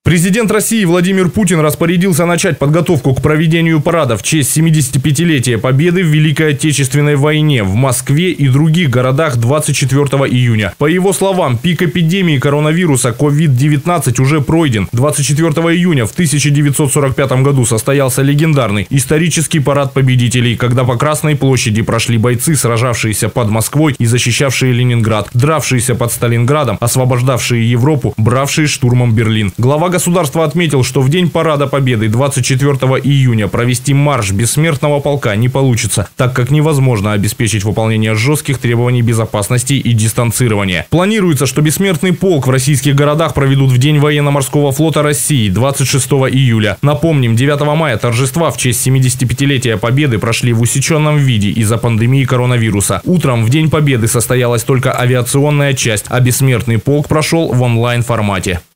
Президент России Владимир Путин распорядился начать подготовку к проведению парада в честь 75-летия Победы в Великой Отечественной войне в Москве и других городах 24 июня. По его словам, пик эпидемии коронавируса COVID-19 уже пройден. 24 июня в 1945 году состоялся легендарный исторический парад победителей, когда по Красной площади прошли бойцы, сражавшиеся под Москвой и защищавшие Ленинград, дравшиеся под Сталинградом, освобождавшие Европу, бравшие штурмом Берлин. Глава государства отметил, что в день парада Победы 24 июня провести марш бессмертного полка не получится, так как невозможно обеспечить выполнение жестких требований безопасности и дистанцирования. Планируется, что бессмертный полк в российских городах проведут в День военно-морского флота России 26 июля. Напомним, 9 мая торжества в честь 75-летия Победы прошли в усеченном виде из-за пандемии коронавируса. Утром в День Победы состоялась только авиационная часть, а бессмертный полк прошел в онлайн-формате.